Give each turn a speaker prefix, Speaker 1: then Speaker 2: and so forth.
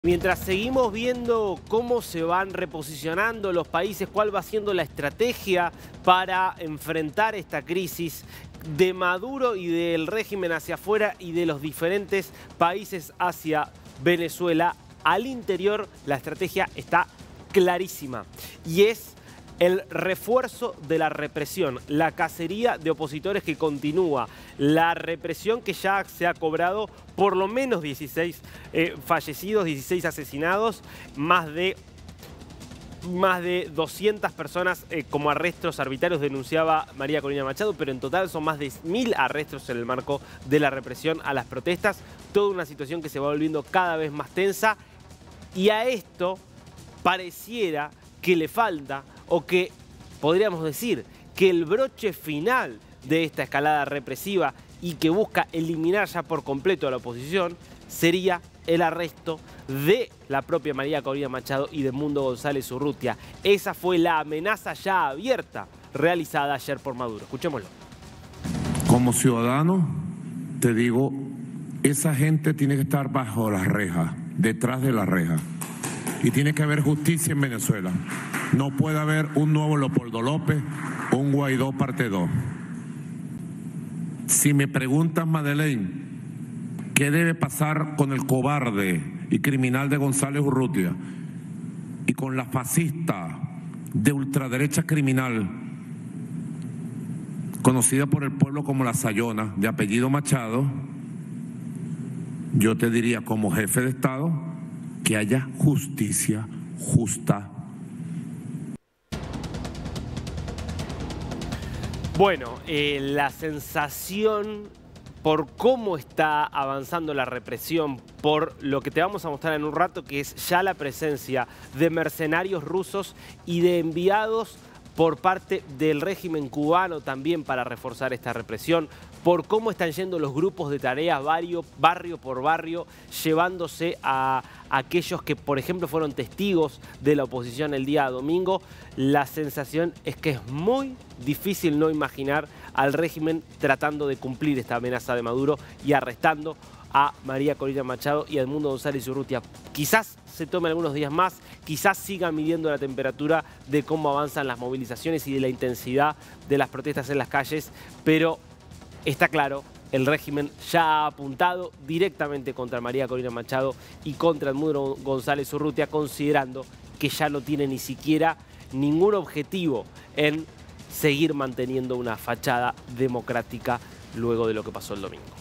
Speaker 1: Mientras seguimos viendo cómo se van reposicionando los países, cuál va siendo la estrategia para enfrentar esta crisis de Maduro y del régimen hacia afuera y de los diferentes países hacia Venezuela, al interior la estrategia está clarísima y es el refuerzo de la represión, la cacería de opositores que continúa, la represión que ya se ha cobrado por lo menos 16 fallecidos, 16 asesinados, más de 200 personas como arrestos arbitrarios, denunciaba María Corina Machado, pero en total son más de 1000 arrestos en el marco de la represión a las protestas, toda una situación que se va volviendo cada vez más tensa y a esto pareciera que le falta, o que podríamos decir que el broche final de esta escalada represiva y que busca eliminar ya por completo a la oposición sería el arresto de la propia María Corina Machado y de Edmundo González Urrutia. Esa fue la amenaza ya abierta realizada ayer por Maduro. Escuchémoslo.
Speaker 2: Como ciudadano, te digo, esa gente tiene que estar bajo las rejas, detrás de las rejas. Y tiene que haber justicia en Venezuela. No puede haber un nuevo Leopoldo López o un Guaidó parte 2. Si me preguntas, Madeleine, ¿qué debe pasar con el cobarde y criminal de González Urrutia y con la fascista de ultraderecha criminal conocida por el pueblo como la Sayona, de apellido Machado? Yo te diría, como jefe de Estado, que haya justicia justa.
Speaker 1: Bueno, la sensación por cómo está avanzando la represión, por lo que te vamos a mostrar en un rato, que es ya la presencia de mercenarios rusos y de enviados por parte del régimen cubano también para reforzar esta represión, por cómo están yendo los grupos de tareas barrio por barrio, llevándose a aquellos que, por ejemplo, fueron testigos de la oposición el día domingo. La sensación es que es muy difícil no imaginar al régimen tratando de cumplir esta amenaza de Maduro y arrestando a María Corina Machado y a Edmundo González Urrutia. Quizás se tome algunos días más, quizás sigan midiendo la temperatura de cómo avanzan las movilizaciones y de la intensidad de las protestas en las calles, pero está claro, el régimen ya ha apuntado directamente contra María Corina Machado y contra Edmundo González Urrutia, considerando que ya no tiene ni siquiera ningún objetivo en seguir manteniendo una fachada democrática luego de lo que pasó el domingo.